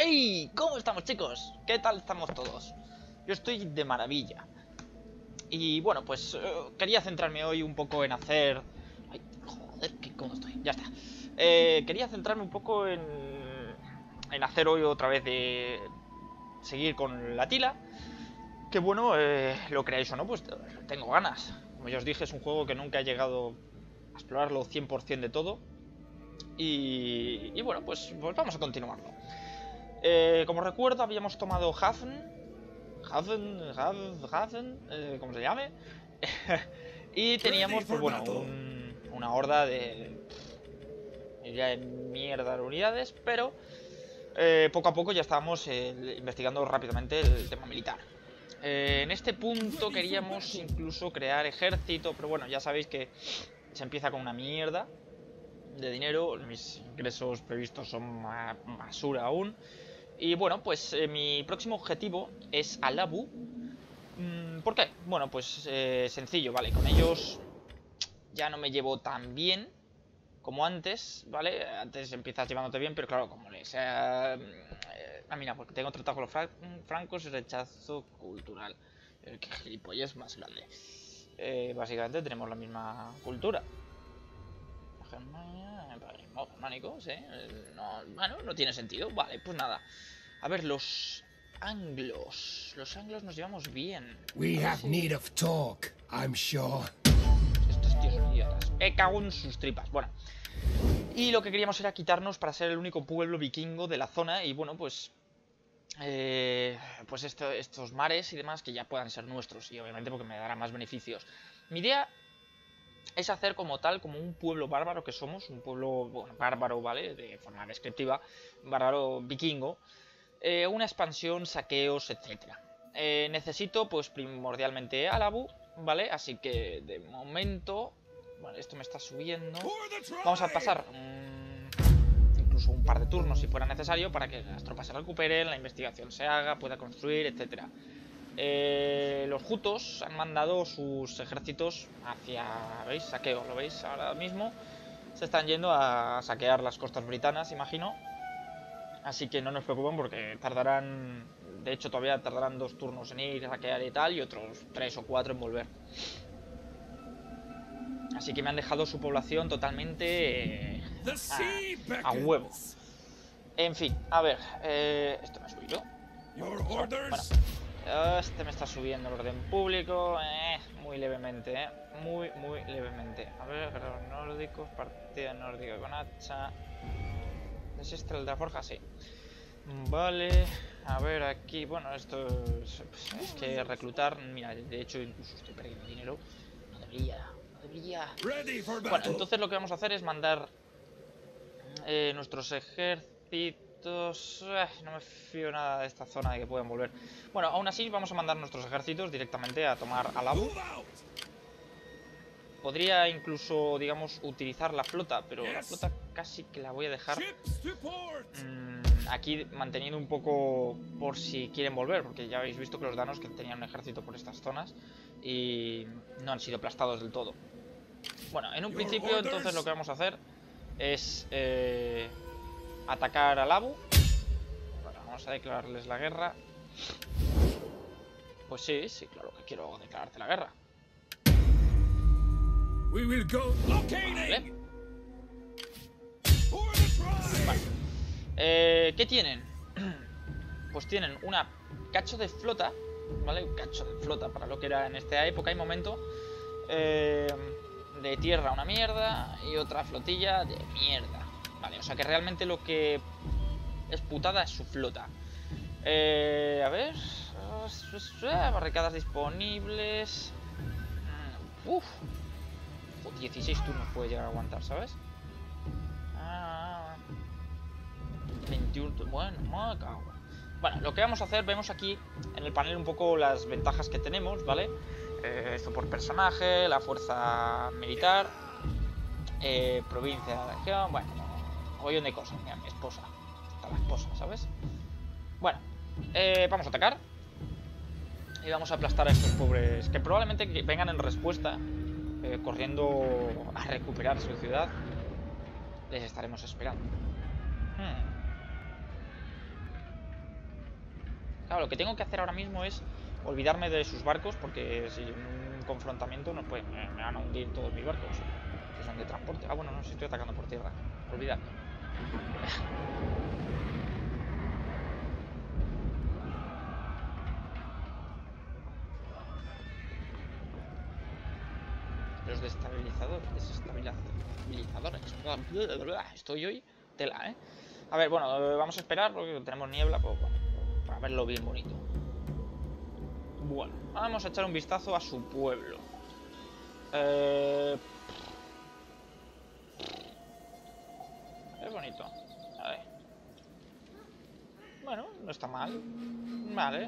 ¡Hey! ¿Cómo estamos, chicos? ¿Qué tal estamos todos? Yo estoy de maravilla. Y bueno, pues quería centrarme hoy un poco en hacer... Ay, joder, qué cómodo estoy. Ya está. Quería centrarme un poco en hacer hoy otra vez de... seguir con la tila. Que bueno, lo creáis o no, pues tengo ganas. Como ya os dije, es un juego que nunca he llegado a explorarlo 100% de todo. Y bueno, pues vamos a continuarlo. Como recuerdo, habíamos tomado Haven, como se llame. Y teníamos, pues bueno, una horda de mierda de unidades, pero poco a poco ya estábamos investigando rápidamente el tema militar. En este punto queríamos incluso crear ejército, pero bueno, ya sabéis que se empieza con una mierda de dinero, mis ingresos previstos son basura aún. Y bueno, pues mi próximo objetivo es Alabu. ¿Por qué? Bueno, pues sencillo, ¿vale? Con ellos ya no me llevo tan bien como antes, ¿vale? Antes empiezas llevándote bien, pero claro, como les... mira, porque tengo tratado con los francos y rechazo cultural. Qué gilipollas más grande. Básicamente tenemos la misma cultura. Germánico, sí. No, bueno, no tiene sentido. Vale, pues nada. A ver, los anglos. Los anglos nos llevamos bien. We have need of talk, I'm sure. Estos tíos son idiotas. Cago en sus tripas. Bueno. Y lo que queríamos era quitarnos para ser el único pueblo vikingo de la zona. Y bueno, pues... pues estos mares y demás que ya puedan ser nuestros. Y obviamente porque me dará más beneficios. Mi idea es hacer como tal, como un pueblo bárbaro que somos. Un pueblo, bueno, bárbaro, ¿vale? De forma descriptiva. Bárbaro vikingo. Una expansión, saqueos, etcétera. Necesito, pues, primordialmente Alabu, ¿vale? Así que, de momento... Bueno, esto me está subiendo. Vamos a pasar incluso un par de turnos si fuera necesario para que las tropas se recuperen, la investigación se haga, pueda construir, etcétera. Los hutos han mandado sus ejércitos hacia... ¿Veis? Saqueo, ¿lo veis? Ahora mismo se están yendo a saquear las costas britanas, imagino. Así que no nos preocupen porque tardarán... De hecho, todavía tardarán 2 turnos en ir a saquear y tal, y otros 3 o 4 en volver. Así que me han dejado su población totalmente a huevo. En fin, a ver, esto me ha subido. Bueno, este me está subiendo el orden público, muy levemente, muy levemente. A ver, guerreros nórdicos, partida nórdica con hacha. ¿Es este el de la forja? Sí. Vale, a ver aquí, bueno, esto es que reclutar, mira, de hecho incluso estoy perdiendo dinero. No debería. Bueno, entonces lo que vamos a hacer es mandar nuestros ejércitos. No me fío nada de esta zona de que puedan volver. Bueno, aún así vamos a mandar nuestros ejércitos directamente a tomar Alabu. Podría incluso, digamos, utilizar la flota, pero la flota casi que la voy a dejar aquí manteniendo un poco por si quieren volver, porque ya habéis visto que los danos que tenían un ejército por estas zonas y no han sido aplastados del todo. Bueno, en un principio entonces lo que vamos a hacer es atacar a Alabu. Bueno, vamos a declararles la guerra. Pues sí, claro que quiero declararte la guerra. Vale. Vale. ¿Qué tienen? Pues tienen una cacho de flota, ¿vale? Un cacho de flota para lo que era en esta época y momento. De tierra una mierda y otra flotilla de mierda. Vale, o sea que realmente lo que es putada es su flota. A ver... barricadas disponibles... 16 turnos puede llegar a aguantar, ¿sabes? 21... Bueno, me cago. Bueno, lo que vamos a hacer, vemos aquí en el panel un poco las ventajas que tenemos, ¿vale? Esto por personaje, la fuerza militar, provincia, región, bueno, un montón de cosas. Mira, mi esposa, está la esposa, ¿sabes? Bueno, vamos a atacar y vamos a aplastar a estos pobres que probablemente vengan en respuesta, corriendo a recuperar su ciudad. Les estaremos esperando. Claro, lo que tengo que hacer ahora mismo es olvidarme de sus barcos, porque si en un confrontamiento no puede, me van a hundir todos mis barcos, que son de transporte. Ah, bueno, no, si estoy atacando por tierra. Olvidadlo. Los desestabilizadores. Estoy hoy tela, ¿eh? A ver, bueno, vamos a esperar porque tenemos niebla, pues bueno, para verlo bien bonito. Bueno, vamos a echar un vistazo a su pueblo. Es bonito. A ver. Bueno, no está mal. Vale.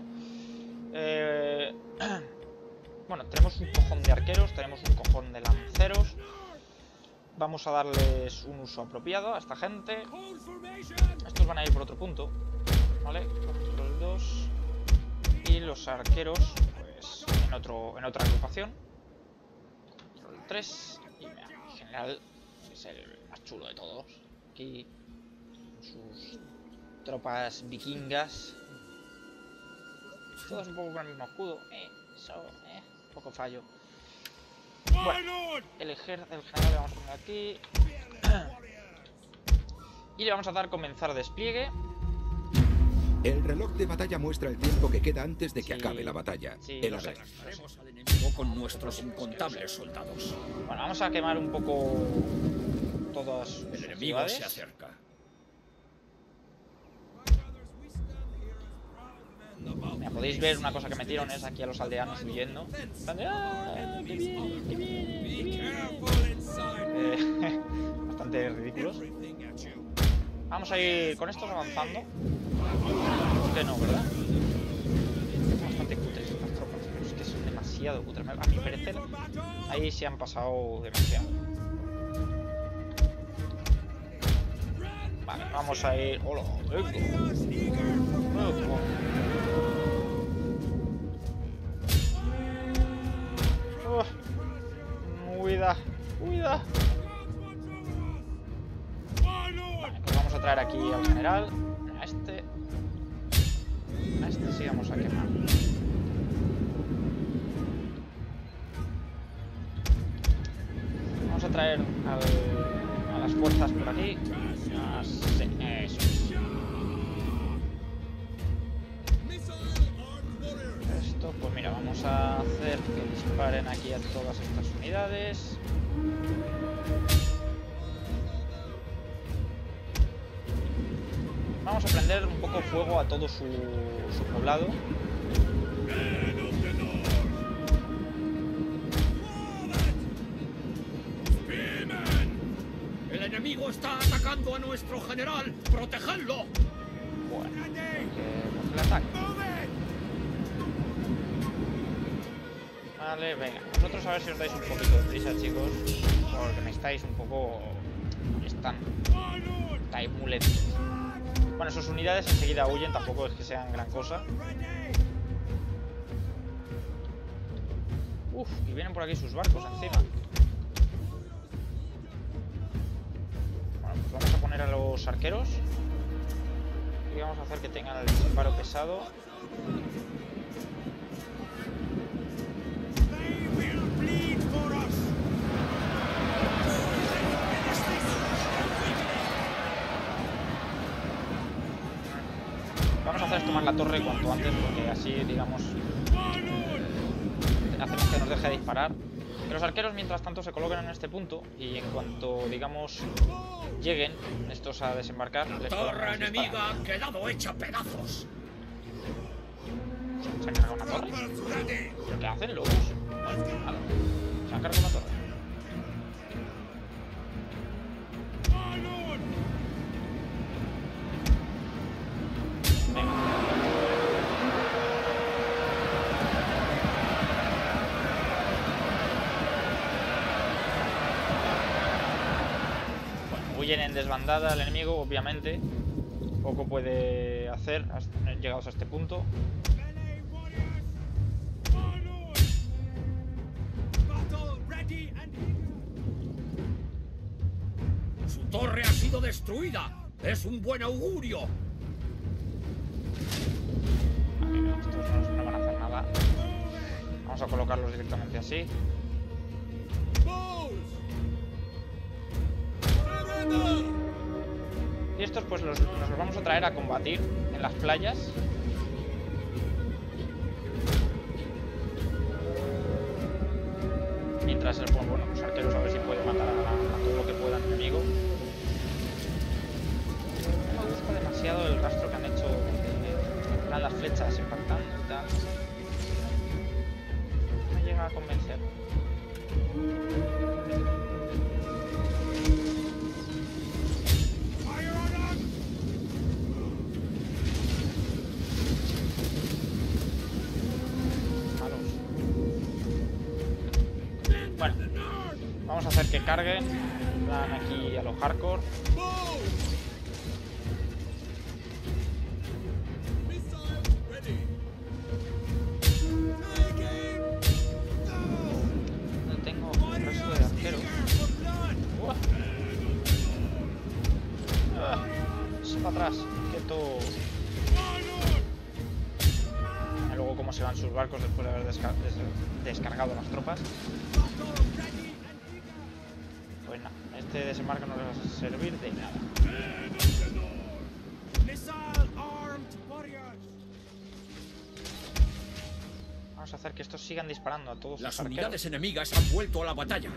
Bueno, tenemos un cojón de arqueros, tenemos un cojón de lanceros. Vamos a darles un uso apropiado a esta gente. Estos van a ir por otro punto, ¿vale? Los dos. Y los arqueros, pues, en otra agrupación. Control 3. Y mira, en general es el más chulo de todos. Aquí, con sus tropas vikingas. Todos un poco con el mismo escudo. Un poco fallo. Bueno, el general le vamos a poner aquí. Y le vamos a dar comenzar despliegue. El reloj de batalla muestra el tiempo que queda antes de que acabe la batalla. Sí, El lo sé. Haremos al enemigo con nuestros incontables soldados. Bueno, vamos a quemar un poco todas sus El enemigo ciudades. se acerca. Mira, podéis ver una cosa que metieron es aquí a los aldeanos huyendo. Están de, ¡ah, que viene, que viene, que viene! Bastante ridículos. Vamos a ir con estos avanzando. Usted no, ¿verdad? Son bastante cutres estas tropas. Es que son demasiado cutres. A mi parecer, ahí se han pasado demasiado. Vale, vamos a ir... ¡Hola! ¡Venga! Huida, huida. Vale, pues vamos a traer aquí al general. A este sí vamos a quemar. Vamos a traer a las fuerzas por aquí. Sí, eso es. Esto, pues mira, vamos a hacer que disparen aquí a todas estas unidades. Vamos a prender un poco fuego a todo su poblado. El enemigo está atacando a nuestro general. ¡Protegedlo! Bueno, pues el ataque. Vale, venga. Vosotros a ver si os dais un poquito de prisa, chicos. Porque me estáis un poco... Estáis muy lentos. Bueno, sus unidades enseguida huyen, tampoco es que sean gran cosa. Uf, y vienen por aquí sus barcos encima. Bueno, pues vamos a poner a los arqueros. Y vamos a hacer que tengan el disparo pesado. Vamos a hacer tomar la torre cuanto antes, porque así, digamos, hacemos que nos deje de disparar. Que los arqueros, mientras tanto, se coloquen en este punto y en cuanto, digamos, lleguen estos a desembarcar... La torre enemiga ha quedado hecha pedazos. ¿Se han cargado una torre? ¿Pero qué hacen, locos? Bueno, nada. Se han cargado una torre. Huyen en desbandada al enemigo, obviamente. Poco puede hacer llegados a este punto. Su torre ha sido destruida. Es un buen augurio. Vale, colocarlos directamente así. Y estos pues nos los vamos a traer a combatir en las playas. Mientras el bueno, los arqueros a ver si puede matar a todo lo que pueda el enemigo. No me gusta demasiado el rastro que han hecho de las flechas impactando y tal. No me llega a convencer. Bueno, vamos a hacer que carguen. Dan aquí a los hardcore. No tengo el resto de arqueros. Se para atrás, quieto. Y luego cómo se van sus barcos después de haber descargado las tropas. Pues nada, este desembarco no les va a servir de nada. Vamos a hacer que estos sigan disparando a todos. Las sus unidades arqueros. enemigas han vuelto a la batalla.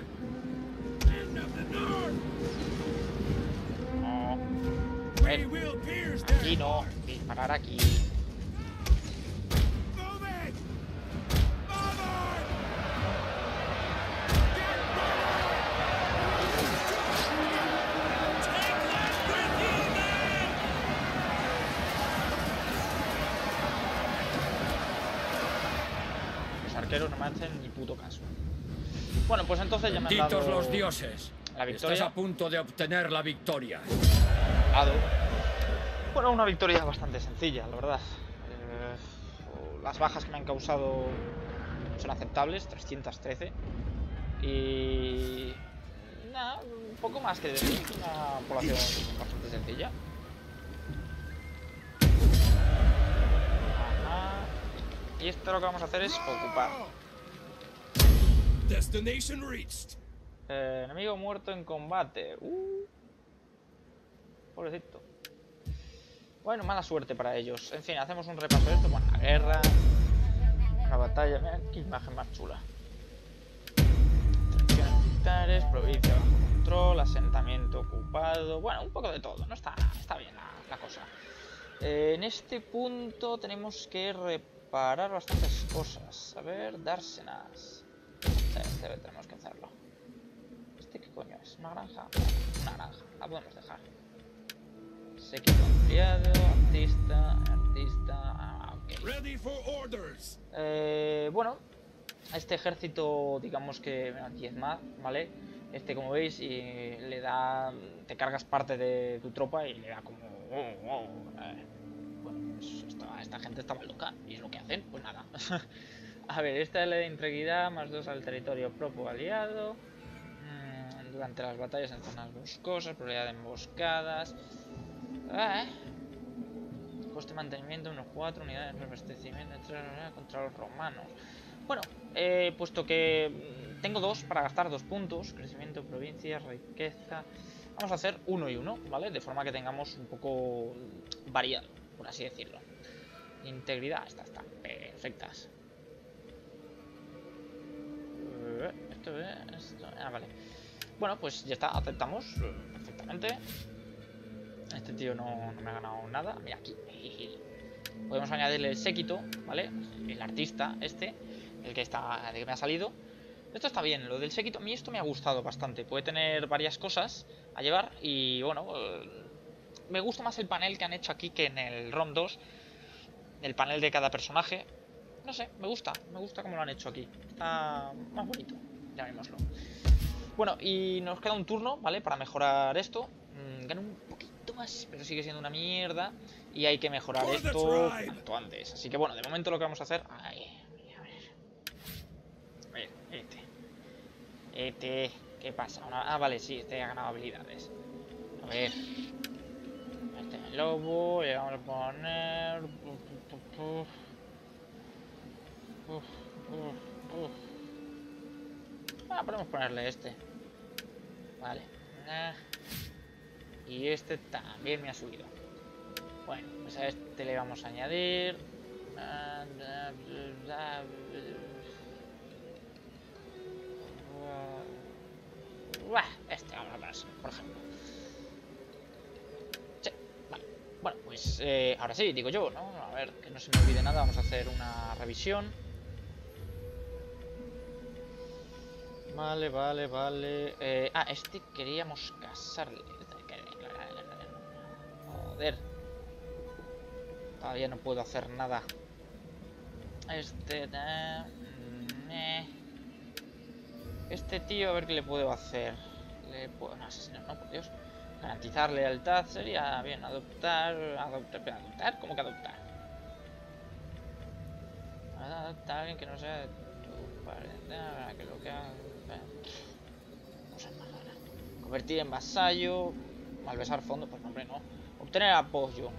No. Aquí no. Disparar aquí. Los arqueros no me hacen ni puto caso. Bueno, pues entonces ya me han Benditos dado los dioses. la victoria. Estás a punto de obtener la victoria. Bueno, una victoria bastante sencilla, la verdad. Las bajas que me han causado son aceptables, 313. Y... nada, un poco más que decir, una población bastante sencilla. Ajá. Y esto lo que vamos a hacer es ocupar. Destination reached. Enemigo muerto en combate. Pobrecito. Bueno, mala suerte para ellos. En fin, hacemos un repaso de esto. Bueno, la guerra, la batalla. Mira qué imagen más chula. Tradiciones militares, provincia bajo control, asentamiento ocupado. Bueno, un poco de todo. No está bien la cosa. En este punto tenemos que reparar bastantes cosas. A ver, dársenas. Este tenemos que hacerlo. ¿Este qué coño es? ¿Una granja? Una granja. La podemos dejar. Séquito ampliado, artista. Ok. Ready for orders. Bueno, este ejército, digamos que 10 más, ¿vale? Este, como veis, y le da. Te cargas parte de tu tropa y le da como. Bueno, pues esta gente está mal loca. ¿Y es lo que hacen? Pues nada. A ver, esta le da integridad, +2 al territorio propio aliado. Durante las batallas en zonas boscosas, probabilidad de emboscadas. Coste de mantenimiento, unos 4 unidades de abastecimiento contra los romanos. Bueno, puesto que tengo 2 para gastar 2 puntos, crecimiento, provincias, riqueza. Vamos a hacer 1 y 1, ¿vale? De forma que tengamos un poco variado, por así decirlo. Integridad, están perfectas. Vale. Bueno, pues ya está, aceptamos perfectamente. Este tío no me ha ganado nada. Mira aquí. Podemos añadirle el séquito, ¿vale? El artista este, el que me ha salido. Esto está bien, lo del séquito. A mí esto me ha gustado bastante. Puede tener varias cosas a llevar. Y bueno, me gusta más el panel que han hecho aquí que en el ROM 2. El panel de cada personaje. No sé, me gusta como lo han hecho aquí. Está más bonito, llamémoslo. Bueno, y nos queda un turno, ¿vale? Para mejorar esto. Gano un poquito más, pero sigue siendo una mierda. Y hay que mejorar esto cuanto antes. Así que bueno, de momento lo que vamos a hacer... A ver, ¿qué pasa? Vale, sí, este ha ganado habilidades. A ver... Este es el lobo, le vamos a poner... Podemos ponerle este. Vale. Y este también me ha subido. Bueno, pues a este le vamos a añadir. Este vamos a pasar, por ejemplo. Sí, vale. Bueno, pues ahora sí, digo yo, ¿no? A ver, que no se me olvide nada. Vamos a hacer una revisión. Vale, vale, vale. Este queríamos casarle. Joder. Todavía no puedo hacer nada. Este tío, a ver qué le puedo hacer. Le puedo... No, asesinar, no, por Dios. Garantizar lealtad sería bien. Adoptar. ¿Adoptar? ¿Cómo que adoptar? Adoptar a alguien que no sea de tu parentela, que lo que haga. Cosas más raras. Convertir en vasallo. Malversar fondo, pues no, hombre, no. Obtener apoyo.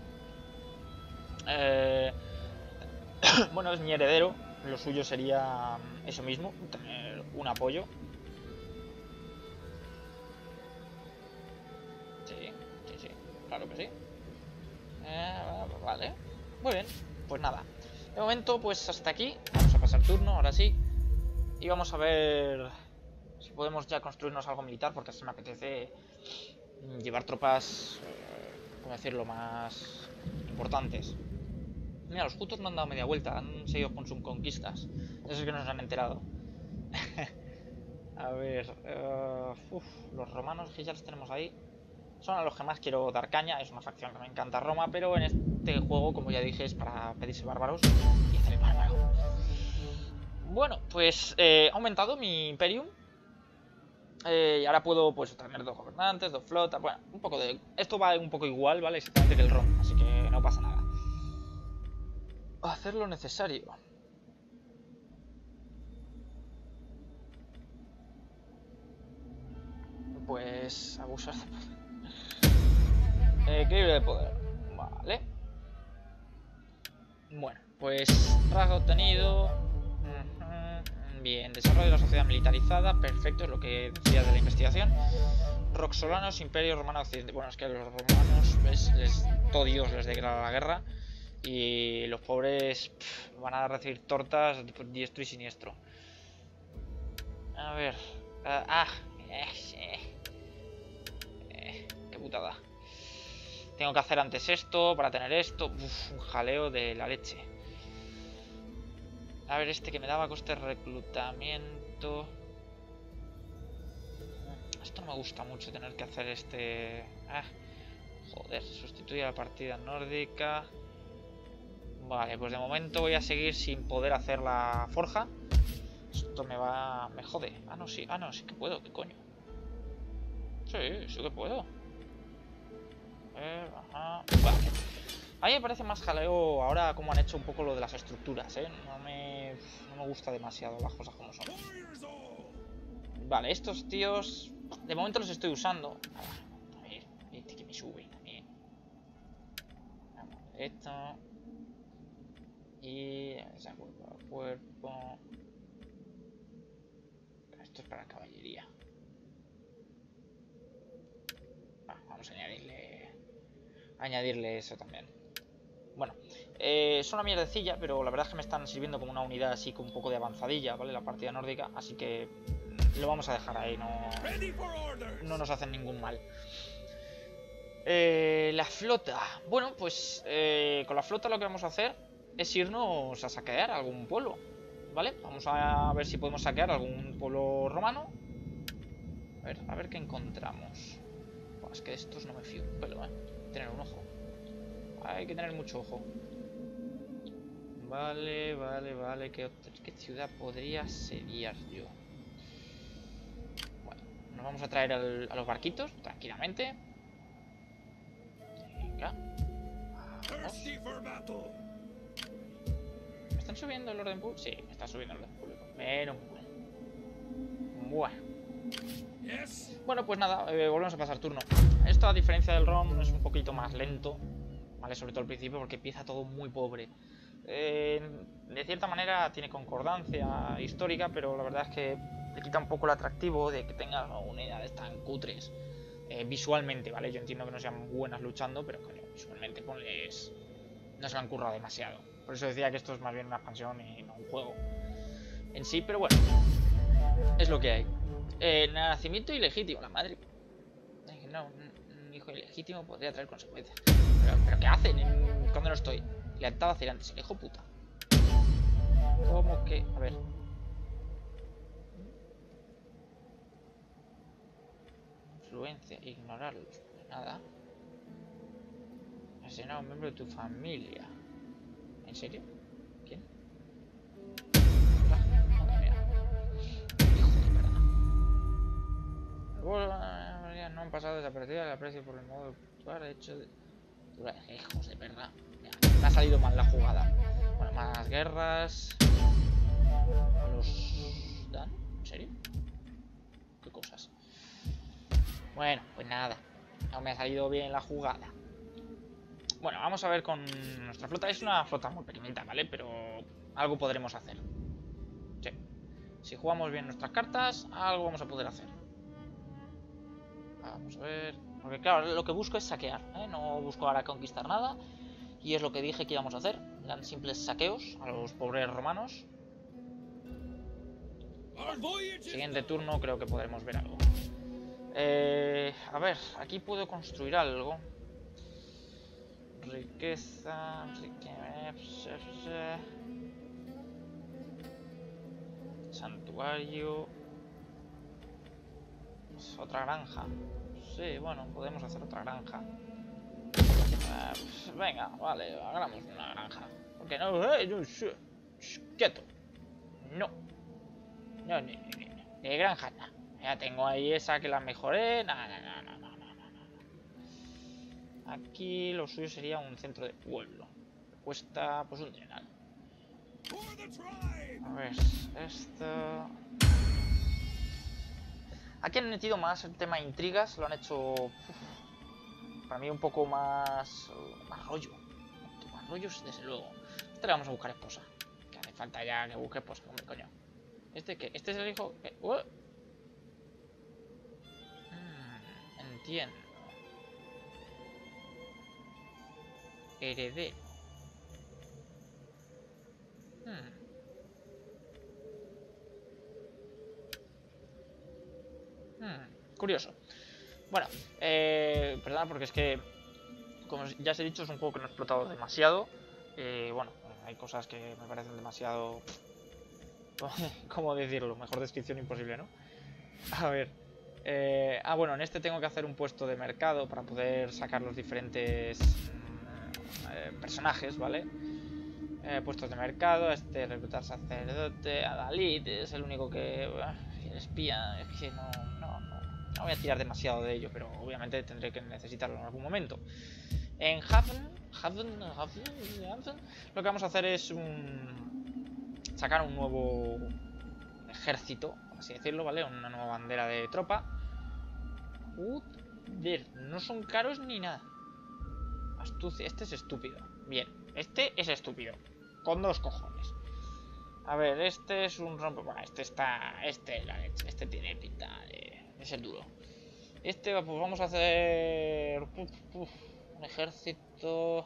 Bueno, es mi heredero. Lo suyo sería eso mismo, tener un apoyo. Sí, claro que sí. Vale, muy bien, pues nada. De momento, pues hasta aquí. Vamos a pasar turno, ahora sí. Y vamos a ver si podemos ya construirnos algo militar, porque así me apetece llevar tropas, ¿cómo decirlo?, más importantes. Mira, los jutos no han dado media vuelta, han seguido con sus conquistas. Eso es que no se han enterado. A ver, los romanos que ya los tenemos ahí son a los que más quiero dar caña. Es una facción que me encanta Roma, pero en este juego, como ya dije, es para pedirse bárbaros y hacer el bárbaro. Bueno, pues ha aumentado mi imperium. Y ahora puedo pues tener 2 gobernantes, 2 flotas. Bueno, un poco de... Esto va un poco igual, ¿vale? Exactamente que el ROM, así que no pasa nada. Hacer lo necesario. Pues abusar de poder. Equilibrio de poder. Vale. Bueno, pues rasgo obtenido. Bien, desarrollo de la sociedad militarizada. Perfecto, es lo que decía de la investigación. Roxolanos, Imperio Romano Occidente. Bueno, es que a los romanos, ¿ves? Todo Dios les declara la guerra. Y los pobres van a recibir tortas diestro y siniestro. A ver. Qué putada. Tengo que hacer antes esto para tener esto. Un jaleo de la leche. A ver, este que me daba coste de reclutamiento. Esto no me gusta mucho, tener que hacer este... Joder, sustituye la partida nórdica. Vale, pues de momento voy a seguir sin poder hacer la forja. Esto me jode. No, sí que puedo, ¿qué coño? Sí que puedo. Ajá. Vale. A mí me parece más jaleo ahora como han hecho un poco lo de las estructuras, No me gusta demasiado las cosas como son. Vale, estos tíos de momento los estoy usando. A ver, este que me sube también. Esto. Y esa cuerpo a cuerpo. Esto es para caballería. Vamos a añadirle eso también. Bueno, es una mierdecilla, pero la verdad es que me están sirviendo como una unidad así con un poco de avanzadilla, ¿vale? La partida nórdica, así que lo vamos a dejar ahí, no nos hacen ningún mal. La flota. Bueno, pues con la flota lo que vamos a hacer es irnos a saquear algún pueblo, ¿vale? Vamos a ver si podemos saquear algún pueblo romano. A ver qué encontramos. Es que de estos no me fío un pelo, tener un ojo. Hay que tener mucho ojo. Vale. ¿Qué ciudad podría asediar yo? Bueno, nos vamos a traer a los barquitos tranquilamente. Venga. Vamos. ¿Me están subiendo el orden público? Sí, me está subiendo el orden público. Menos mal. Bueno, pues nada, volvemos a pasar turno. Esto, a diferencia del ROM, es un poquito más lento, ¿vale? Sobre todo al principio, porque empieza todo muy pobre. de cierta manera tiene concordancia histórica, pero la verdad es que le quita un poco el atractivo de que tenga unidades tan cutres visualmente, ¿vale? Yo entiendo que no sean buenas luchando, pero coño, visualmente ponles... no se lo han currado demasiado. Por eso decía que esto es más bien una expansión y no un juego en sí, pero bueno, es lo que hay. Nacimiento ilegítimo, la madre. No, un hijo ilegítimo podría traer consecuencias. ¿Pero qué hacen cuando no estoy? Lealtad hacia antes, el hijo puta. ¿Cómo que? A ver. Influencia, ignorarlos. Pues nada. Asesinar a un miembro de tu familia. ¿En serio? ¿Quién? Hijo de verdad. No han pasado desapercibidas, el aprecio por el modo de actuar hecho de... Hijos de verdad. Me ha salido mal la jugada. Bueno, más guerras. ¿Los dan? ¿En serio? ¿Qué cosas? Bueno, pues nada. No me ha salido bien la jugada. Bueno, vamos a ver con nuestra flota. Es una flota muy pequeñita, ¿vale? Pero algo podremos hacer. Sí. Si jugamos bien nuestras cartas, algo vamos a poder hacer. Vamos a ver... Porque claro, lo que busco es saquear, ¿eh? No busco ahora conquistar nada. Y es lo que dije que íbamos a hacer. Eran simples saqueos a los pobres romanos. Siguiente turno creo que podremos ver algo. A ver, aquí puedo construir algo. Riqueza... Santuario... Otra granja. Sí, bueno, podemos hacer otra granja. Pues venga, vale, hagamos una granja. ¿Por qué no? Quieto. No. No, de granja nada. Ya tengo ahí esa que la mejoré. No. Aquí lo suyo sería un centro de pueblo. Cuesta pues un dineral. A ver, esto... Aquí han metido más el tema de intrigas, lo han hecho para mí un poco más rollo. Más rollos, desde luego. Este le vamos a buscar esposa. Que hace falta ya que busque esposa, hombre, coño. ¿Este qué? ¿Este es el hijo? Entiendo. Heredero. Curioso. Bueno, perdón, porque es que, como ya os he dicho, es un juego que no he explotado demasiado. Bueno, hay cosas que me parecen demasiado... ¿Cómo decirlo? Mejor descripción imposible, ¿no? A ver. Bueno, en este tengo que hacer un puesto de mercado para poder sacar los diferentes personajes, ¿vale? Puestos de mercado, reclutar sacerdote, Adalid, es el único que... el espía, es que no voy a tirar demasiado de ello, pero obviamente tendré que necesitarlo en algún momento. En Haven, lo que vamos a hacer es sacar un nuevo ejército, por así decirlo, ¿vale? Una nueva bandera de tropa. No son caros ni nada. Astucia, este es estúpido. Bien, este es estúpido. Con dos cojones. A ver, este es un rompe... Bueno, este es la leche. Este tiene pinta de ser duro. Este, pues vamos a hacer... un ejército...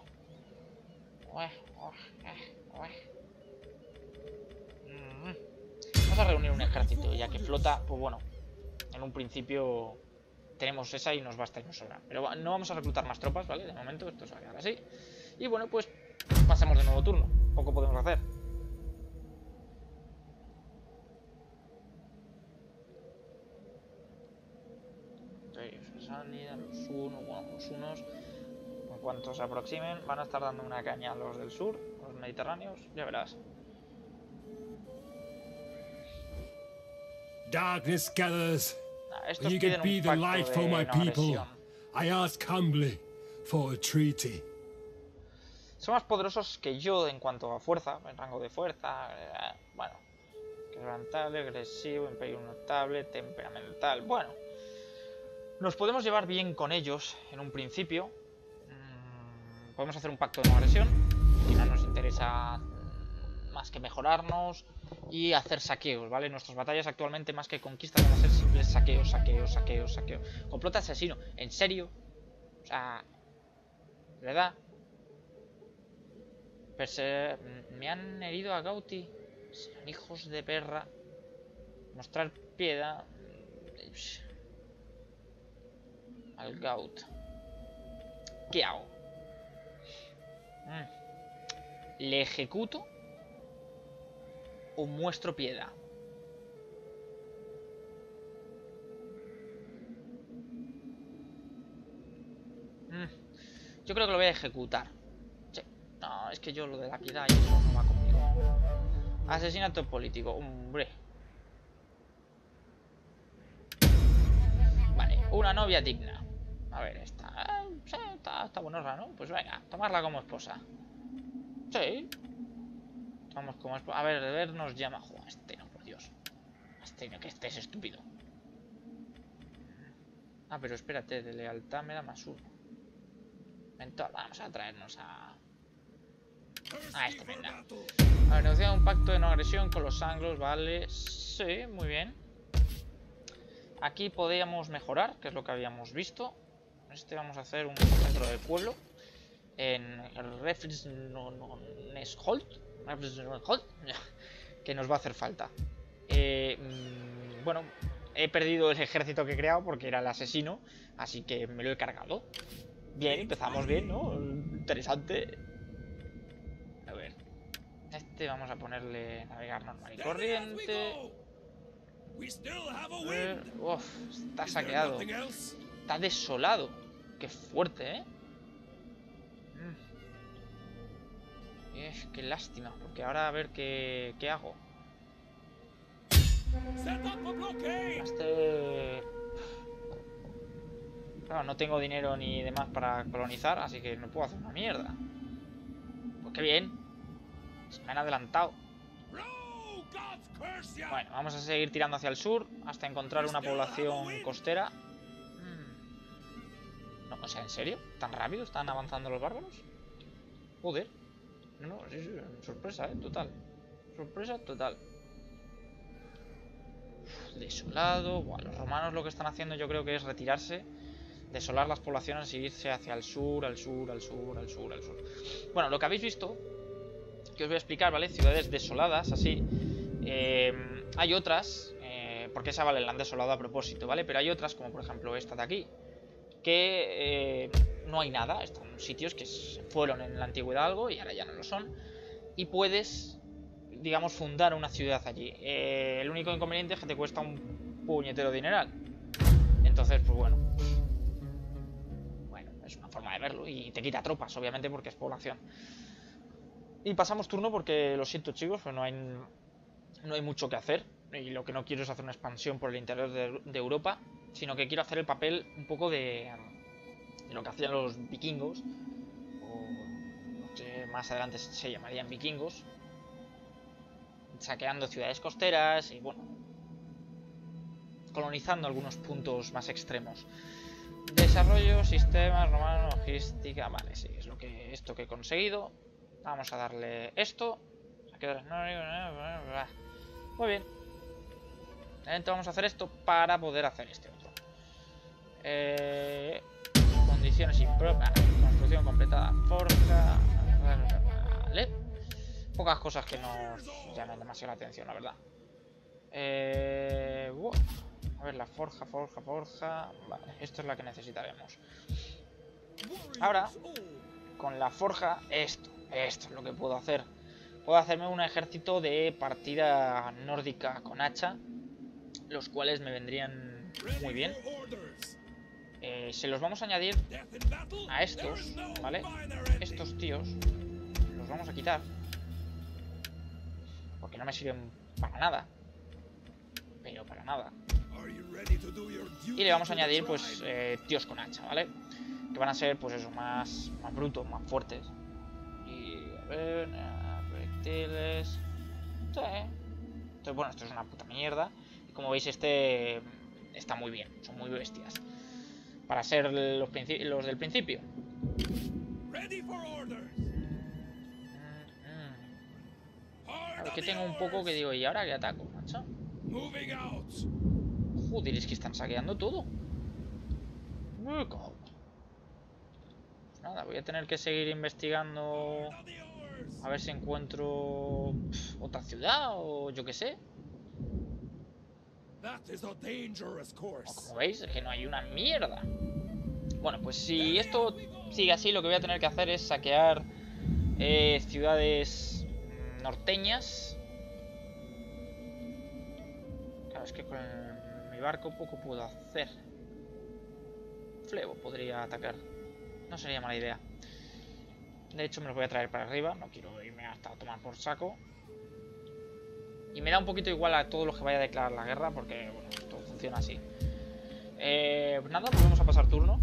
Vamos a reunir un ejército, ya que flota, pues bueno, en un principio tenemos esa y nos basta y nos sobra. Pero no vamos a reclutar más tropas, ¿vale? De momento esto se va a quedar así. Y bueno, pues pasamos de nuevo turno. Poco podemos hacer. Los unos, en cuanto se aproximen, van a estar dando una caña a los del sur, los mediterráneos, ya verás. Darkness gathers. Estos You piden could be un the pacto life de for my no people. agresión. I ask humbly for a treaty. Son más poderosos que yo en cuanto a fuerza, en rango de fuerza, bueno, quebrantable, agresivo, imperio notable, temperamental, bueno. Nos podemos llevar bien con ellos en un principio. Podemos hacer un pacto de no agresión. Si no nos interesa más que mejorarnos y hacer saqueos, ¿vale? Nuestras batallas actualmente, más que conquistas, van a ser simples saqueos, saqueos, saqueos, saqueos. Complot asesino, ¿en serio? O sea, ¿verdad? Me han herido a Gauti. Serán hijos de perra. Mostrar piedad al Gaut. ¿Qué hago? ¿Le ejecuto o muestro piedad? Yo creo que lo voy a ejecutar. Sí. No, es que yo lo de la piedad y eso no va conmigo. Asesinato político, hombre. Vale, una novia digna. A ver, sí, está buenorra, ¿no? Pues venga, tomarla como esposa. Sí. Tomamos como esposa. A ver, nos llama. Joder, no, por Dios. No, que este es estúpido. Ah, pero espérate, de lealtad me da más uno. Mentor, vamos a traernos a este, venga. A ver, negociar un pacto de no agresión con los anglos, vale. Sí, muy bien. Aquí podríamos mejorar, que es lo que habíamos visto. Vamos a hacer un centro del pueblo en Refrisnesholt, que nos va a hacer falta. Bueno, he perdido el ejército que he creado porque era el asesino, así que me lo he cargado. Bien, empezamos bien, ¿no? Interesante. A ver, vamos a ponerle navegar normal y corriente. Uf, está saqueado. Está desolado. Qué fuerte, ¿eh? Qué lástima, porque ahora a ver qué hago. Claro, no tengo dinero ni demás para colonizar, así que no puedo hacer una mierda. Pues qué bien. Se me han adelantado. Bueno, vamos a seguir tirando hacia el sur hasta encontrar una población costera. No, o sea, ¿en serio? ¿Tan rápido están avanzando los bárbaros? Joder. No, sí, sorpresa, total. Sorpresa total. Desolado. Buah, los romanos lo que están haciendo yo creo que es retirarse, desolar las poblaciones y irse hacia el sur, al sur, al sur, al sur, al sur. Bueno, lo que habéis visto, que os voy a explicar, ¿vale? Ciudades desoladas, así. Hay otras, porque esa, vale, la han desolado a propósito, ¿vale? Pero hay otras, como por ejemplo esta de aquí, que no hay nada. Están sitios que fueron en la antigüedad algo y ahora ya no lo son. Y puedes, digamos, fundar una ciudad allí. El único inconveniente es que te cuesta un puñetero dineral. Entonces, pues bueno. Bueno, es una forma de verlo. Y te quita tropas, obviamente, porque es población. Y pasamos turno porque, lo siento chicos, pues no hay mucho que hacer. Y lo que no quiero es hacer una expansión por el interior de Europa, sino que quiero hacer el papel un poco de lo que hacían los vikingos, o los que más adelante se llamarían vikingos, saqueando ciudades costeras y bueno, colonizando algunos puntos más extremos. Desarrollo, sistemas, romano, logística, vale, sí, es esto que he conseguido. Vamos a darle esto. Muy bien. Entonces vamos a hacer esto para poder hacer este otro. Condiciones impropias. Construcción completada. Forja. Vale. Pocas cosas que nos llamen demasiado la atención, la verdad. A ver, la forja. Vale, esto es la que necesitaremos. Ahora, con la forja, esto es lo que puedo hacer. Puedo hacerme un ejército de partida nórdica con hacha, los cuales me vendrían muy bien. Se los vamos a añadir a estos, ¿vale? Estos tíos los vamos a quitar, porque no me sirven para nada. Pero para nada. Y le vamos a añadir, pues, tíos con hacha, ¿vale? Que van a ser, pues eso, más brutos, más fuertes. Y, a ver, proyectiles. Sí. Entonces, bueno, esto es una puta mierda. Y como veis, este está muy bien. Son muy bestias para ser los del principio. A Claro, que tengo un poco que digo, ¿y ahora qué ataco, macho? Moving out. Joder, es que están saqueando todo. Pues nada, voy a tener que seguir investigando. A ver si encuentro otra ciudad o yo qué sé. That is a dangerous course. Como veis, es que no hay una mierda. Bueno, pues si esto sigue así, lo que voy a tener que hacer es saquear ciudades norteñas. Claro, es que con mi barco poco puedo hacer. Flevo podría atacar. No sería mala idea. De hecho, me los voy a traer para arriba. No quiero irme hasta a tomar por saco. Y me da un poquito igual a todos los que vaya a declarar la guerra, porque, bueno, esto funciona así. Pues nada, pues vamos a pasar turno.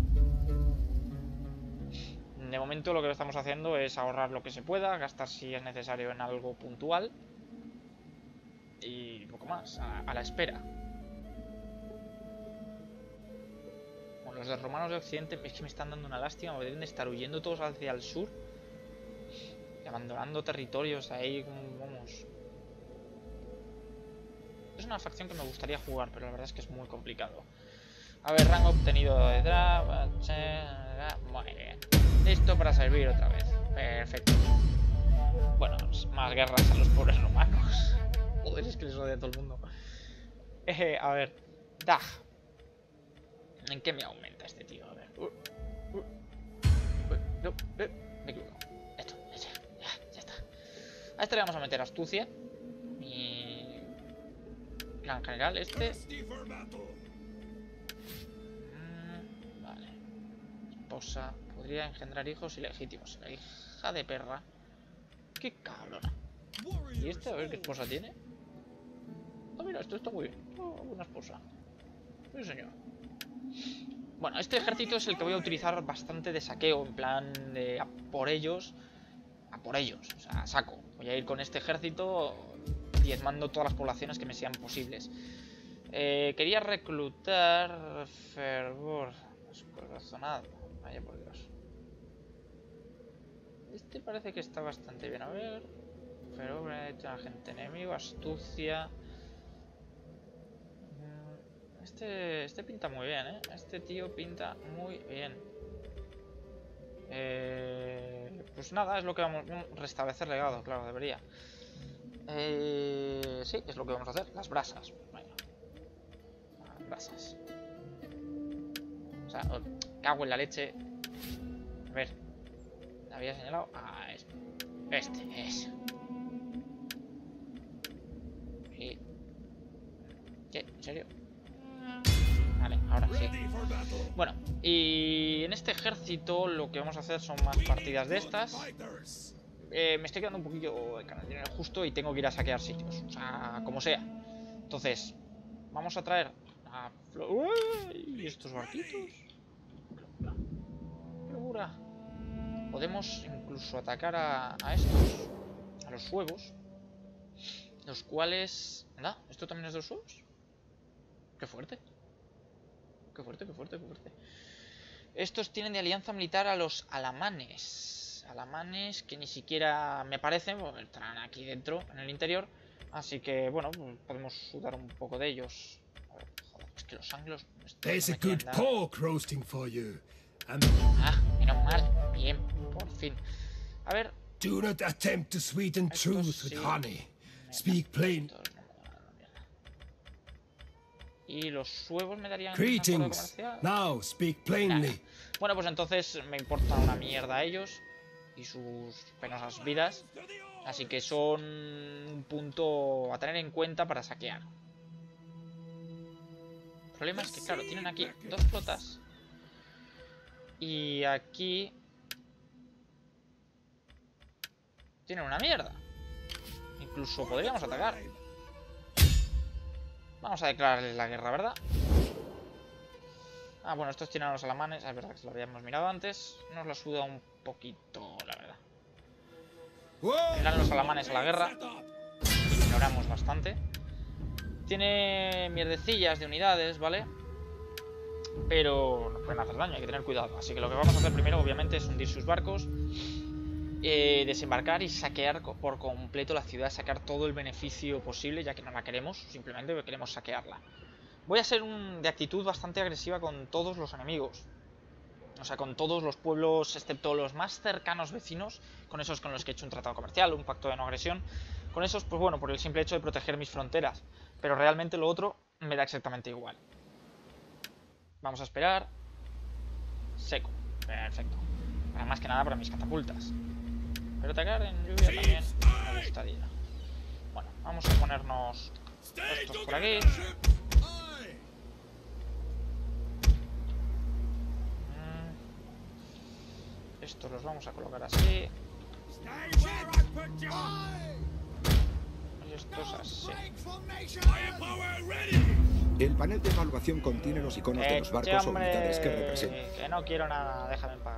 De momento lo que estamos haciendo es ahorrar lo que se pueda, gastar si es necesario en algo puntual. Y poco más, a la espera. Bueno, los de romanos de Occidente es que me están dando una lástima, porque deben de estar huyendo todos hacia el sur. Y abandonando territorios ahí, vamos. Es una facción que me gustaría jugar, pero la verdad es que es muy complicado. A ver, rango obtenido de Drava. Muy bien. Listo para servir otra vez. Perfecto. Bueno, más guerras a los pobres romanos. Joder, es que les odia a todo el mundo. A ver. Dag. ¿En qué me aumenta este tío? A ver. No, me equivoco. Esto, ya está. A este le vamos a meter astucia. Mi gran general, este. Vale. Esposa. Podría engendrar hijos ilegítimos. La hija de perra. Qué cabrona. ¿Y este? A ver qué esposa tiene. Ah, mira, esto está muy bien. Oh, buena esposa. Sí, señor. Bueno, este ejército es el que voy a utilizar bastante de saqueo. En plan de a por ellos. A por ellos. O sea, a saco. Voy a ir con este ejército diezmando todas las poblaciones que me sean posibles. Quería reclutar fervor. Razonado. Vaya por Dios. Este parece que está bastante bien. A ver. Fervor, agente enemigo, astucia. Este pinta muy bien, ¿eh? Este tío pinta muy bien. Pues nada, es lo que vamos... Restablecer legado, claro, debería. Sí, es lo que vamos a hacer. Las brasas. Venga. Las brasas. O sea, cago en la leche. A ver. ¿La había señalado? Ah, este es. ¿Y qué? ¿En serio? Vale, ahora sí. Bueno, y en este ejército lo que vamos a hacer son más partidas de estas. Me estoy quedando un poquillo de dinero justo y tengo que ir a saquear sitios. O sea, como sea. Entonces, vamos a traer a... ¿Y estos barquitos? ¡Qué locura! Podemos incluso atacar a estos. A los huevos. Los cuales... ¿Anda? ¿Esto también es de los huevos? ¡Qué fuerte! ¡Qué fuerte, qué fuerte, qué fuerte! Estos tienen de alianza militar a los alamanes. Alamanes que ni siquiera me parecen, porque estarán aquí dentro, en el interior. Así que, bueno, pues podemos sudar un poco de ellos. A ver, joder, es que los anglos... There's a good pork roasting for you. Ah, menos mal. Bien, por fin. A ver... Do not attempt to sweeten truth with honey. Speak plain. Y los huevos me darían... Greetings. Now speak plainly. Bueno, pues entonces me importa una mierda a ellos y sus penosas vidas. Así que son un punto a tener en cuenta para saquear. El problema es que, claro, tienen aquí dos flotas. Y aquí... tienen una mierda. Incluso podríamos atacar. Vamos a declararles la guerra, ¿verdad? Ah, bueno, estos tienen a los alamanes. Es verdad que lo habíamos mirado antes. Nos la suda un poquito, la verdad. Vengan los alamanes a la guerra. Ignoramos bastante. Tiene mierdecillas de unidades, ¿vale? Pero nos pueden hacer daño, hay que tener cuidado. Así que lo que vamos a hacer primero, obviamente, es hundir sus barcos. desembarcar y saquear por completo la ciudad, sacar todo el beneficio posible, ya que no la queremos, simplemente queremos saquearla. Voy a ser de actitud bastante agresiva con todos los enemigos, o sea, con todos los pueblos, excepto los más cercanos vecinos, con esos con los que he hecho un tratado comercial, un pacto de no agresión. Con esos, pues bueno, por el simple hecho de proteger mis fronteras, pero realmente lo otro me da exactamente igual. Vamos a esperar. Seco, perfecto. Más que nada para mis catapultas. Pero atacar en lluvia también me gustaría. Bueno, vamos a ponernos estos por aquí. Estos los vamos a colocar así. Y estos así. El panel de evaluación contiene los iconos de los barcos o unidades que representan. Que no quiero nada, déjame en paz.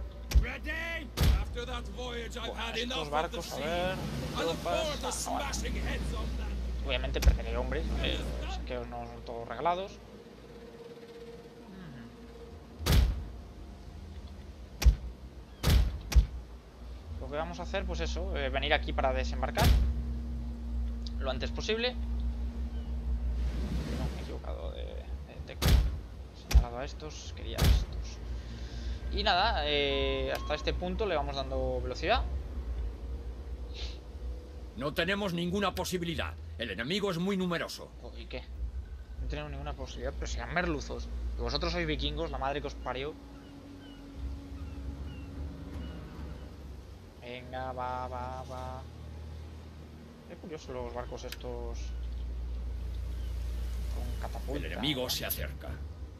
Bueno, estos barcos, a ver, tropas, obviamente perderé hombres, los saqueos no son todos regalados. Lo que vamos a hacer, pues eso, venir aquí para desembarcar lo antes posible. No, me he equivocado de tecla. He señalado a estos, quería a estos. Y nada, hasta este punto le vamos dando velocidad. No tenemos ninguna posibilidad. El enemigo es muy numeroso. ¿Y qué? No tenemos ninguna posibilidad, pero sean merluzos. Y vosotros sois vikingos, la madre que os parió. Venga, va. Es curioso los barcos estos con catapulta. El enemigo se acerca.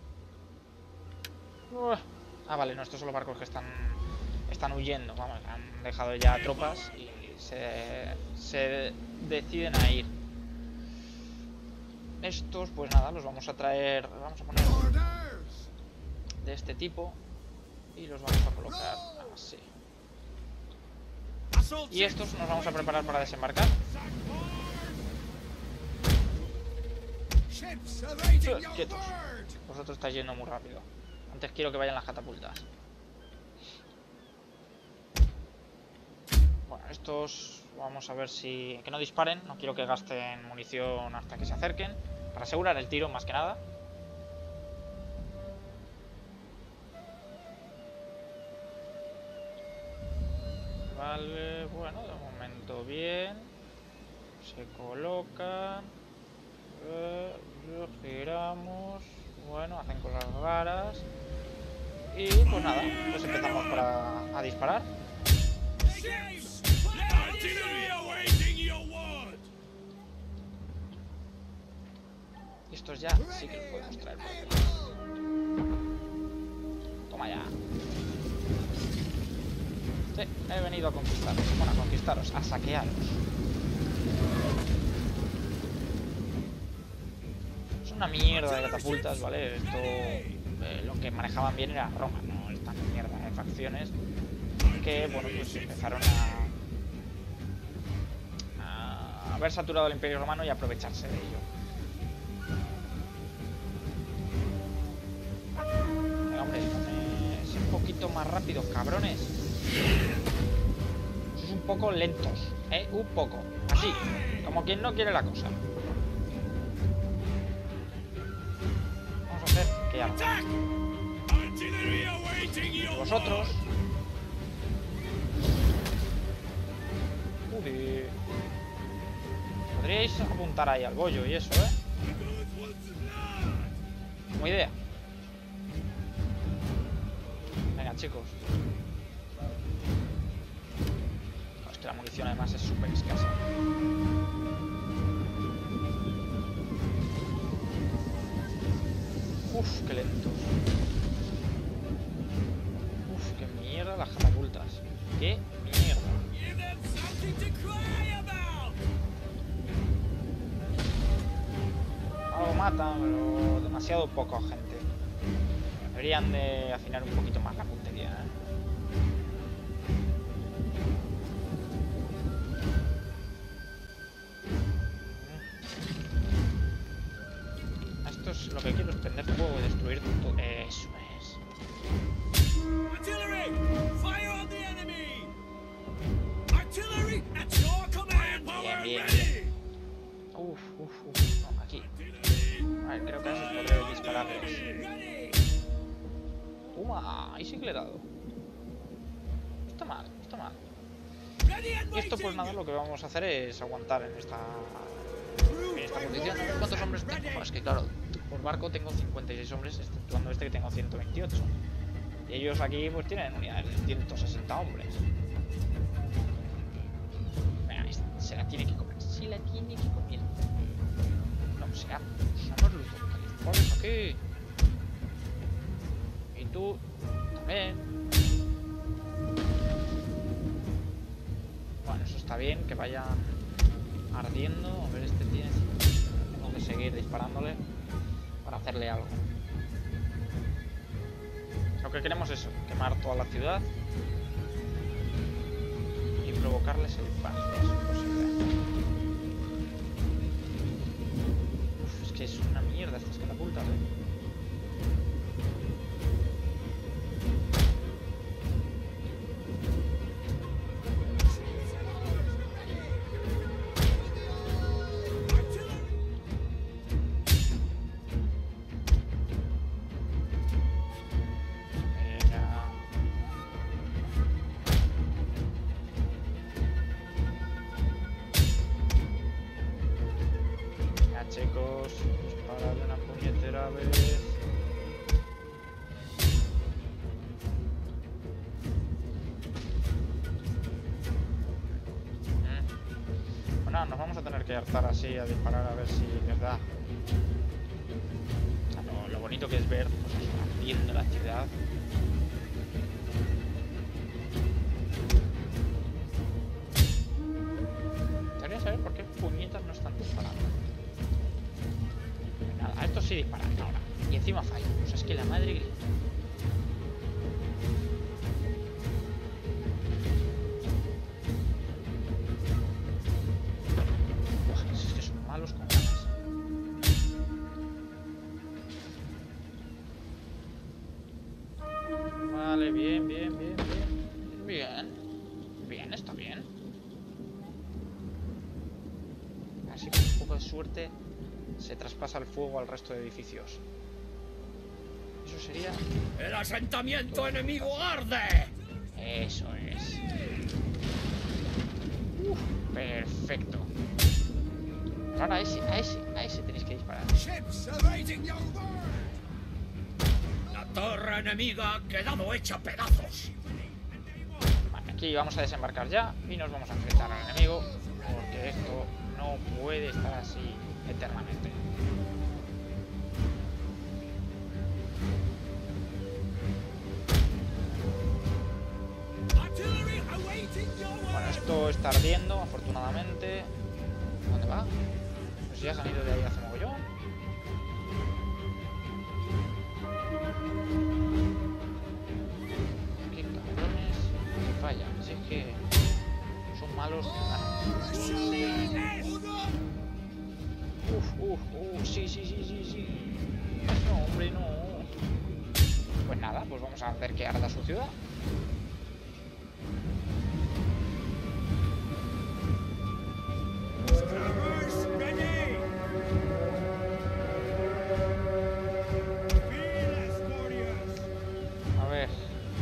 Ah, vale, no, estos son los barcos que están huyendo. Vamos, han dejado ya tropas y se deciden a ir. Estos, pues nada, los vamos a traer. Vamos a poner de este tipo y los vamos a colocar así. Y estos nos vamos a preparar para desembarcar. Quietos. Vosotros estáis yendo muy rápido. Antes quiero que vayan las catapultas. Bueno, estos vamos a ver si... que no disparen. No quiero que gasten munición hasta que se acerquen. Para asegurar el tiro, más que nada. Vale, bueno, de momento bien. Se colocan. Giramos. Bueno, hacen cosas raras. Y pues nada, pues empezamos a disparar. Y estos ya sí que los podemos traer por aquí. Toma ya. Sí, he venido a conquistaros. Bueno, a conquistaros, a saquearos. Es una mierda de catapultas, ¿vale? Esto, lo que manejaban bien era Roma, no esta mierda de facciones que, bueno, pues empezaron a haber saturado el Imperio Romano y aprovecharse de ello. Hombre, es un poquito más rápido, cabrones. Sois un poco lentos, un poco. Así, como quien no quiere la cosa. Vamos a hacer que arma. Vosotros. Uy. Podríais apuntar ahí al bollo y eso, Como idea. Venga, chicos. Es que la munición además es súper escasa. Uf, qué lentos. Uf, qué mierda las catapultas. Qué mierda. Algo mata, pero demasiado poco, gente. Deberían de afinar un poquito más la puntería, Esto es lo que quiero, es prender fuego y destruir todo. Eso es. Bien. Uf. No, aquí. A ver, creo que a eso podré dispararles. Ahí sí que le he dado. Está mal. Y esto pues nada, lo que vamos a hacer es aguantar en esta posición. ¿Cuántos hombres tengo? Es que claro, por barco tengo 56 hombres, exceptuando este que tengo 128. Y ellos aquí pues tienen unidades de 160 hombres. Venga, se la tiene que comer. No, seamos luchadores aquí. Y tú también. Bueno, eso está bien, que vayan ardiendo. A ver, este tiene... Tengo que seguir disparándole para hacerle algo. Lo que queremos es eso, quemar toda la ciudad y provocarles el paso, si es posible. Es que es una mierda estas catapultas, chicos, disparad una puñetera vez. Bueno, nos vamos a tener que hartar así a disparar a ver si les da. Lo bonito que es ver, pues eso, ardiendo la ciudad. Quería saber por qué puñetas no están disparando. A estos sí disparan ahora. Y encima falla. O sea, es que la madre grita. Es que son malos con ganas. Vale, bien. Bien, está bien. Así con un poco de suerte se traspasa el fuego al resto de edificios. Eso sería... ¡El asentamiento enemigo arde! Eso es. Perfecto. Ahora a ese tenéis que disparar. La torre enemiga ha quedado hecha pedazos. Vale, aquí vamos a desembarcar ya y nos vamos a enfrentar al enemigo, porque esto no puede estar así eternamente. Bueno, esto está ardiendo, afortunadamente. ¿Dónde va? Pues ya se han ido de ahí hace mogollón. Qué cabrones que fallan. Si es que son malos. Sí. No, hombre, no. Pues nada, pues vamos a hacer que arda su ciudad. A ver.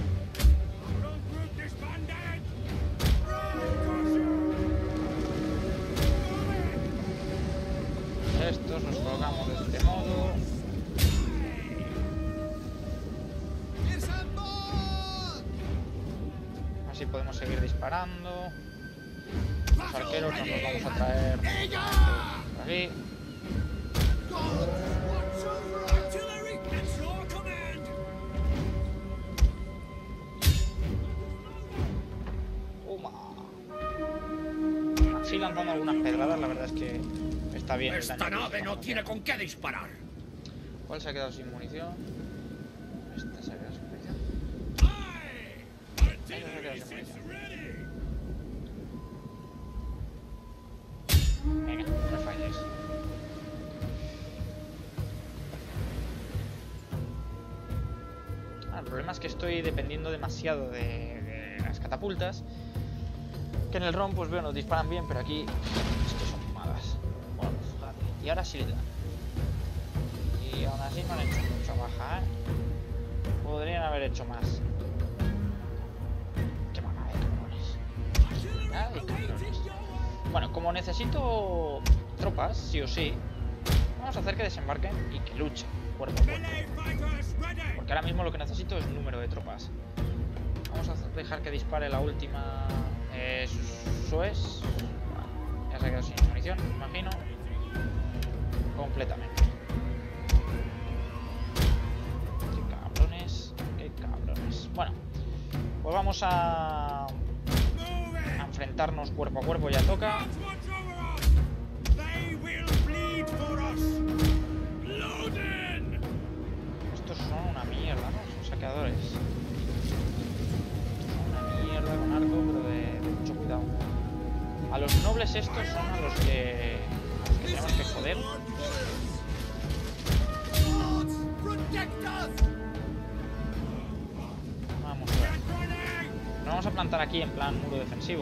Estos los colocamos de este modo. Así podemos seguir disparando. Los arqueros nos los vamos a traer por aquí. Así lanzando algunas pedradas, la verdad es que está bien. Esta nave no tiene con qué disparar. ¿Cuál se ha quedado sin munición? Esta se ha quedado sin munición. Esta se ha quedado sin munición. Venga, no falles. El problema es que estoy dependiendo demasiado de las catapultas. Que en el ROM, pues veo, nos disparan bien, pero aquí es que son malas. Bueno, fíjate. Y ahora sí le dan. Y aún así no han hecho mucha baja, ¿eh? Podrían haber hecho más. Qué manada de cabrones. Nada de cabrones. Bueno, como necesito tropas, sí o sí, vamos a hacer que desembarquen y que luchen cuerpo a cuerpo. Porque ahora mismo lo que necesito es número de tropas. Vamos a dejar que dispare la última Suez. Bueno, ya se ha quedado sin munición, me imagino. Completamente. Qué cabrones, qué cabrones. Bueno, pues vamos a enfrentarnos cuerpo a cuerpo, ya toca. Estos son una mierda, ¿no? Son saqueadores. Son una mierda con arco, pero de mucho cuidado. A los nobles estos son a los que tenemos que joder. Vamos a ver. Nos vamos a plantar aquí en plan muro defensivo.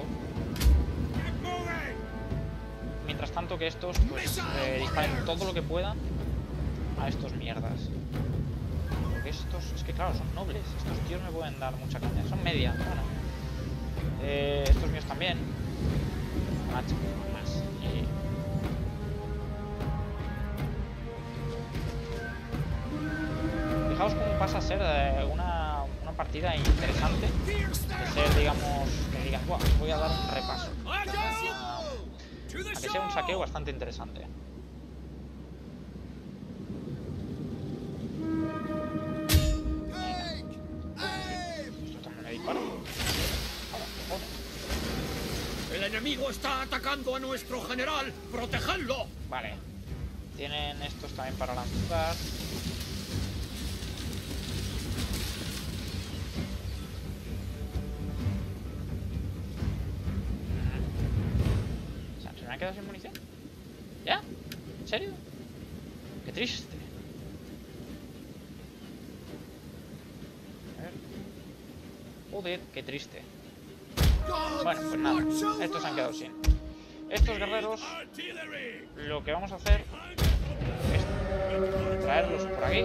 Mientras tanto que estos pues disparen todo lo que puedan a estos mierdas. Porque estos, es que claro, son nobles. Estos tíos me pueden dar mucha caña. Son media, bueno. Estos míos también. Macho, más. Fijaos cómo pasa a ser una partida interesante. De ser, digamos, que digas, buah, voy a dar un repaso. A que sea un saqueo bastante interesante. Esto también me dispara. Ahora, cojones. El enemigo está atacando a nuestro general. ¡Protegedlo! Vale. Tienen estos también para lanzar. ¿Se me ha quedado sin munición? ¿Ya? ¿En serio? Qué triste. A ver. Joder, qué triste. Bueno, pues nada. Estos se han quedado sin. Estos guerreros, lo que vamos a hacer es traerlos por aquí.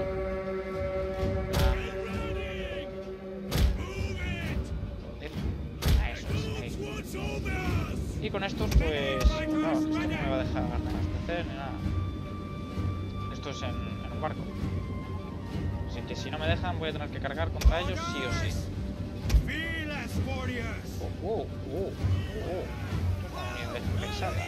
Y con estos, pues, claro, esto no me va a dejar abastecer ni nada. Esto es en un barco. Así que si no me dejan, voy a tener que cargar contra ellos sí o sí. Esto es una unidad pesada.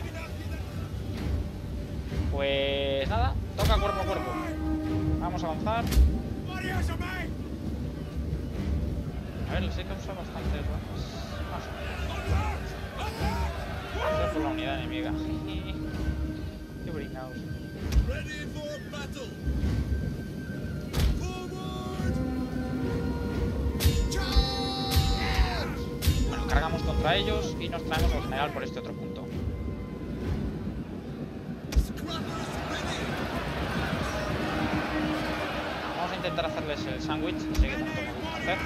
Pues nada, toca cuerpo a cuerpo. Vamos a avanzar. A ver, les he causado bastantes bajas. Más o menos. Gracias por la unidad enemiga. Qué brincados. Bueno, cargamos contra ellos y nos traemos al general por este otro punto. Vamos a intentar hacerles el sándwich, así que tanto me gusta hacer.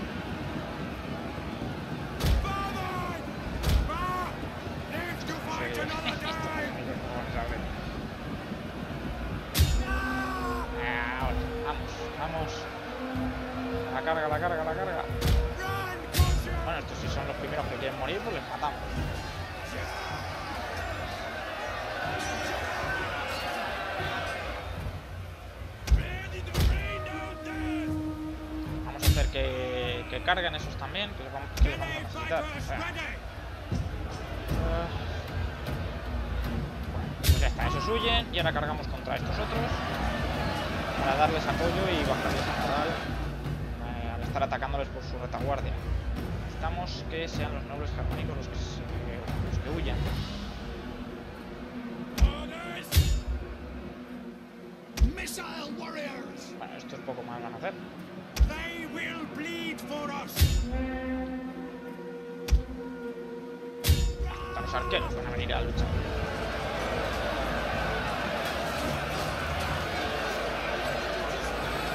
Vamos. La carga. Bueno, estos si son los primeros que quieren morir, pues les matamos. Vamos a hacer que carguen esos también, que les vamos a necesitar. Bueno, pues ya está, esos huyen y ahora cargamos contra estos otros para darles apoyo y bajarles a moral al estar atacándoles por su retaguardia. Necesitamos que sean los nobles germánicos los que huyan. Bueno, esto es poco más van a hacer. Los arqueros van a venir a luchar.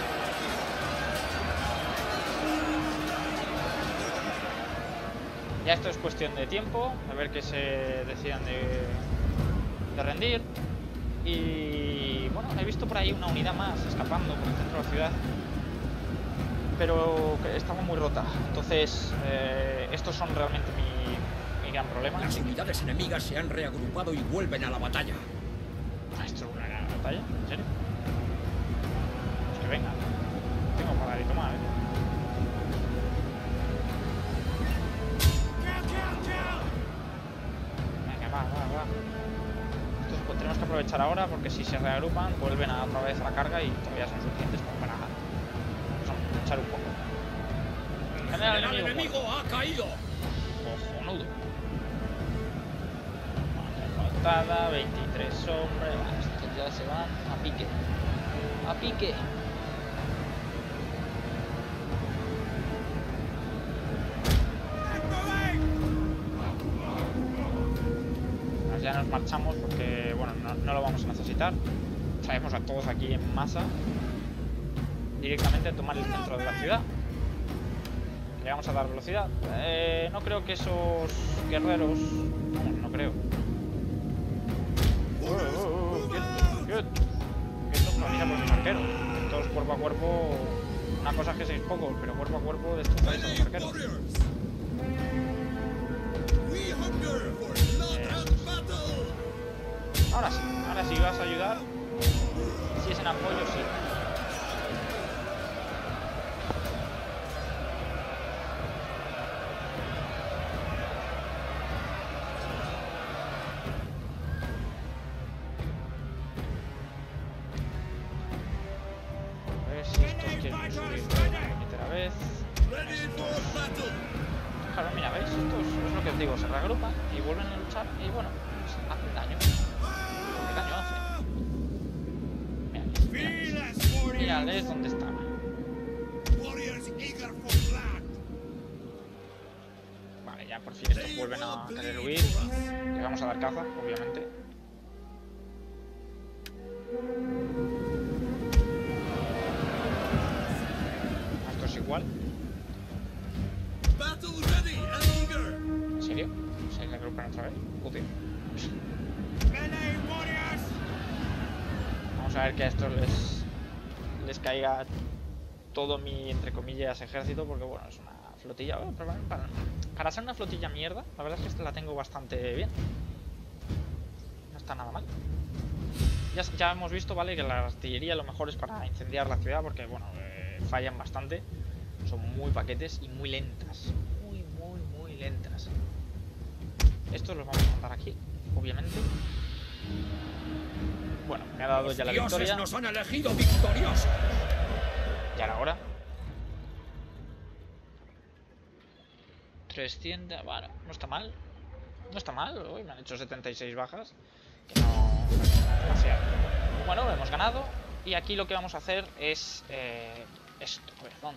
Y Ya esto es cuestión de tiempo, a ver que se decidan de rendir. Y bueno, he visto por ahí una unidad más escapando por el centro de la ciudad, pero que estaba muy rota. Entonces, estos son realmente mi gran problema. Las unidades enemigas se han reagrupado y vuelven a la batalla. ¿Esto es una gran batalla? ¿En serio? Pues que venga. Tengo para dar y tomar, Venga, va. Estos pues tenemos que aprovechar ahora porque si se reagrupan vuelven otra vez a la carga y todavía son suficientes como para luchar un poco. El general enemigo ha caído. Cojonudo. Derrotada, 23 hombres. Estos ya se van a pique. A pique. Ya nos marchamos porque, bueno, no lo vamos a necesitar. Traemos a todos aquí en masa directamente a tomar el centro de la ciudad. Le vamos a dar velocidad. No creo que esos guerreros... No creo. Quieto, camina por mis arqueros. Todos cuerpo a cuerpo... Una cosa es que sois pocos, pero cuerpo a cuerpo destrozáis a los arqueros. Ahora sí vas a ayudar. Si es en apoyo, sí. A ver si estos quieren subir una puñetera vez. Claro, mira, ¿veis? Estos es lo que os digo, se reagrupan y vuelven a luchar y bueno, pues hacen daño. ¿Qué daño hacen? Mírales dónde están. Vale, ya por fin estos vuelven a querer huir. Le vamos a dar caza, obviamente. Esto es igual. ¿En serio? ¿Se reagrupan otra vez? Joder. Vamos a ver que a estos les caiga todo mi, entre comillas, ejército, porque bueno, es una flotilla. Bueno, para ser una flotilla mierda, la verdad es que esta la tengo bastante bien. No está nada mal. Ya hemos visto, ¿vale? Que la artillería lo mejor es para incendiar la ciudad, porque bueno, fallan bastante. Son muy paquetes y muy lentas. Muy lentas. Estos los vamos a mandar aquí, obviamente. Bueno, me ha dado ya la victoria. Nos han elegido victoriosos. Ya era hora. 300, bueno, no está mal. No está mal, hoy me han hecho 76 bajas. Que no demasiado. Bueno, lo hemos ganado. Y aquí lo que vamos a hacer es esto. A ver, ¿dónde?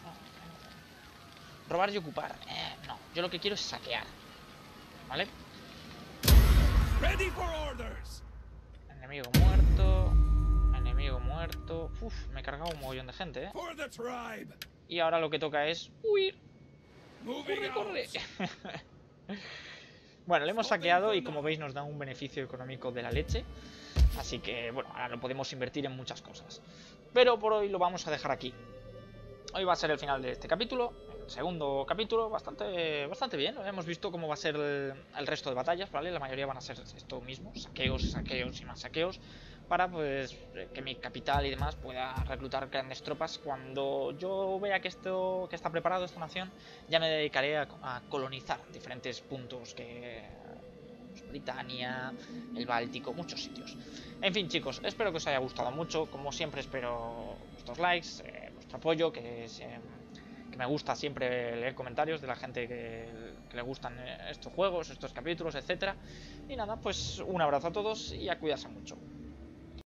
Robar y ocupar. No, yo lo que quiero es saquear. ¿Vale? Ready for orders. Enemigo muerto. Enemigo muerto. Uf, me he cargado un mogollón de gente, For the tribe. Y ahora lo que toca es huir. Moving ¡Corre! Bueno, le hemos saqueado y como veis nos da un beneficio económico de la leche. Así que, bueno, ahora lo podemos invertir en muchas cosas. Pero por hoy lo vamos a dejar aquí. Hoy va a ser el final de este capítulo. El segundo capítulo, bastante bien. Hemos visto cómo va a ser el resto de batallas, ¿vale? La mayoría van a ser esto mismo, saqueos y más saqueos. Para pues que mi capital y demás pueda reclutar grandes tropas. Cuando yo vea que está preparado esta nación, ya me dedicaré a colonizar diferentes puntos que... Britania, el Báltico, muchos sitios. En fin, chicos, espero que os haya gustado mucho. Como siempre, espero vuestros likes, vuestro apoyo, que me gusta siempre leer comentarios de la gente que le gustan estos juegos, estos capítulos, etcétera. Y nada, pues un abrazo a todos y a cuidarse mucho.